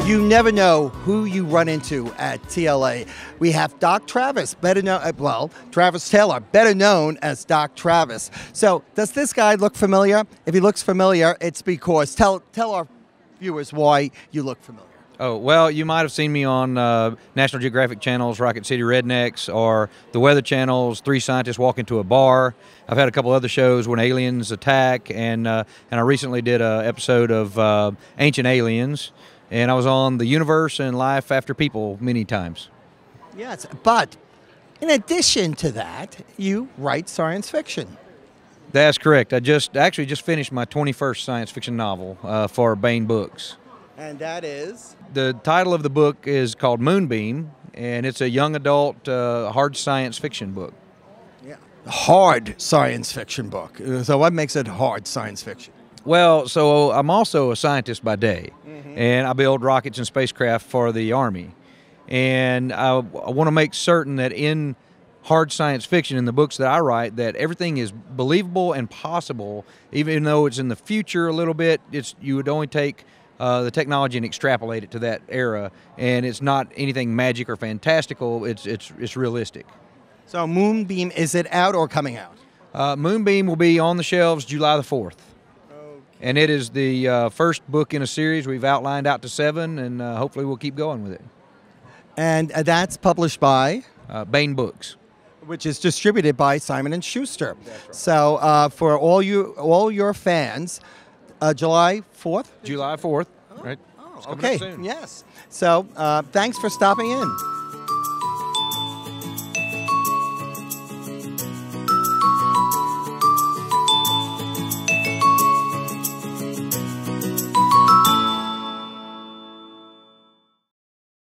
You never know who you run into at TLA. We have Doc Travis, better known, well, Travis Taylor, better known as Doc Travis. So, does this guy look familiar? If he looks familiar, it's because, tell our viewers why you look familiar. Oh, well, you might have seen me on National Geographic Channel's Rocket City Rednecks or the Weather Channel's Three Scientists Walk Into a Bar. I've had a couple other shows, When Aliens Attack, and I recently did an episode of Ancient Aliens, and I was on The Universe and Life After People many times. Yes, but in addition to that, you write science fiction. That's correct. I actually just finished my 21st science fiction novel for Baen Books. And that is? The title of the book is called Moonbeam, and it's a young adult hard science fiction book. Yeah. Hard science fiction book. So what makes it hard science fiction? Well, so I'm also a scientist by day, and I build rockets and spacecraft for the Army. And I want to make certain that in hard science fiction, in the books that I write, that everything is believable and possible, even though it's in the future a little bit. You would only take the technology and extrapolate it to that era, and it's not anything magic or fantastical. It's realistic. So Moonbeam, is it out or coming out? Moonbeam will be on the shelves July the 4th. And it is the first book in a series. We've outlined out to 7, and hopefully we'll keep going with it. And that's published by? Baen Books. Which is distributed by Simon & Schuster. That's right. So for all your fans, July 4th? July 4th, right? Oh, okay, yes. So thanks for stopping in.